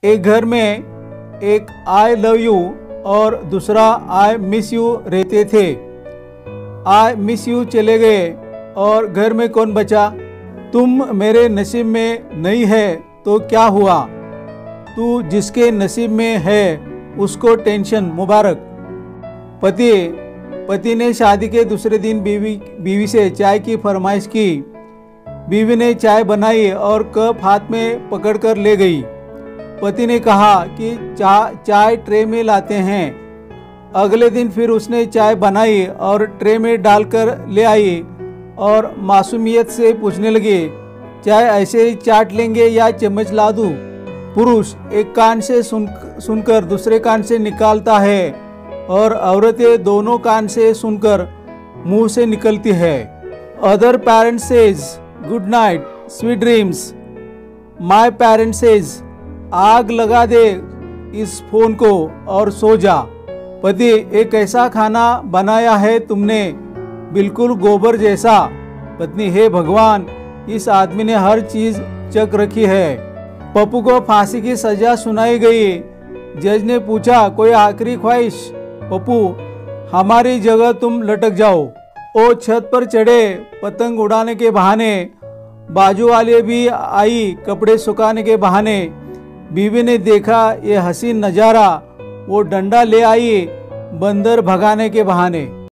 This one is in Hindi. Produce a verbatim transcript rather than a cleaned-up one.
एक घर में एक आई लव यू और दूसरा आई मिस यू रहते थे। आई मिस यू चले गए और घर में कौन बचा? तुम मेरे नसीब में नहीं है तो क्या हुआ? तू जिसके नसीब में है उसको टेंशन मुबारक। पति पति ने शादी के दूसरे दिन बीवी बीवी से चाय की फरमाइश की। बीवी ने चाय बनाई और कप हाथ में पकड़कर ले गई। पति ने कहा कि चा चाय ट्रे में लाते हैं। अगले दिन फिर उसने चाय बनाई और ट्रे में डालकर ले आई और मासूमियत से पूछने लगी, चाय ऐसे ही चाट लेंगे या चम्मच ला दूं? पुरुष एक कान से सुन सुनकर दूसरे कान से निकालता है और औरतें दोनों कान से सुनकर मुंह से निकलती है। Other parents says good night sweet dreams. My parents says आग लगा दे इस फोन को और सो जा। पति एक ऐसा खाना बनाया है तुमने बिल्कुल गोबर जैसा। पत्नी हे भगवान, इस आदमी ने हर चीज चक रखी है। पप्पू को फांसी की सजा सुनाई गई। जज ने पूछा, कोई आखिरी ख्वाहिश? पप्पू, हमारी जगह तुम लटक जाओ। ओ छत पर चढ़े पतंग उड़ाने के बहाने। बाजू वाले भी आई कपड़े सुखाने के बहाने। बीवी ने देखा ये हसीन नज़ारा, वो डंडा ले आई बंदर भगाने के बहाने।